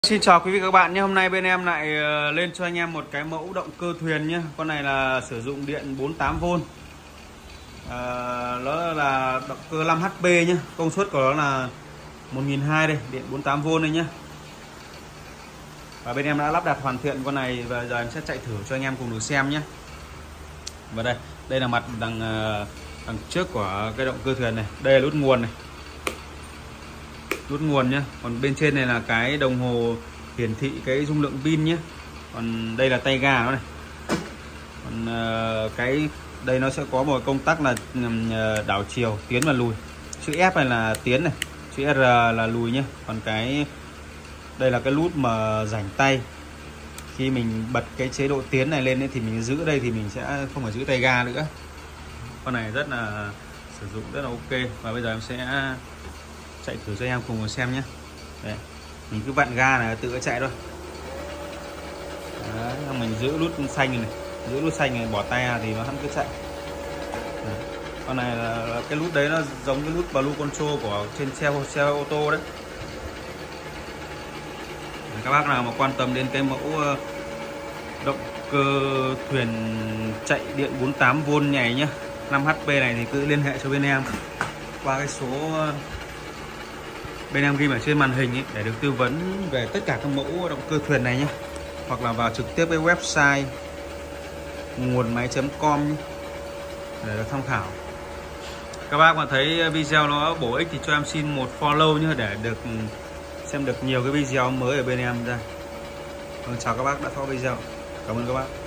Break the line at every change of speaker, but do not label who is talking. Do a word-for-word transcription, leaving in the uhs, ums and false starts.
Xin chào quý vị các bạn nhé. Hôm nay bên em lại lên cho anh em một cái mẫu động cơ thuyền nhé. Con này là sử dụng điện bốn mươi tám vôn, à, nó là động cơ năm H P nhé. Công suất của nó là một nghìn hai trăm đây, điện bốn mươi tám vôn đây nhé. Và bên em đã lắp đặt hoàn thiện con này và giờ em sẽ chạy thử cho anh em cùng được xem nhé. Và đây, đây là mặt đằng đằng trước của cái động cơ thuyền này. Đây là nút nguồn này, nút nguồn nhé. Còn bên trên này là cái đồng hồ hiển thị cái dung lượng pin nhé. Còn đây là tay ga nó này. Còn uh, cái đây nó sẽ có một công tắc là uh, đảo chiều, tiến và lùi. Chữ F này là tiến này, chữ R là lùi nhé. Còn cái đây là cái nút mà rảnh tay. Khi mình bật cái chế độ tiến này lên ấy, thì mình giữ đây thì mình sẽ không phải giữ tay ga nữa. Con này rất là sử dụng rất là ok. Và bây giờ em sẽ chạy thử cho em cùng xem nhé. Đây, mình cứ vặn ga này tự chạy thôi. Đấy, mình giữ nút xanh này, giữ nút xanh này, bỏ tay ra thì nó hắn cứ chạy. Đấy. Con này là, là cái nút đấy nó giống cái nút Blue Control của trên xe xe ô tô đấy. Đấy, các bác nào mà quan tâm đến cái mẫu động cơ thuyền chạy điện bốn mươi tám vôn này nhá, năm H P này thì cứ liên hệ cho bên em qua cái số bên em ghi ở trên màn hình ấy, để được tư vấn về tất cả các mẫu động cơ thuyền này nhé. Hoặc là vào trực tiếp với website nguồn máy chấm com để được tham khảo. Các bác mà thấy video nó bổ ích thì cho em xin một follow nhé, để được xem được nhiều cái video mới ở bên em ra. Vâng, chào các bác đã theo video. Cảm ơn các bác.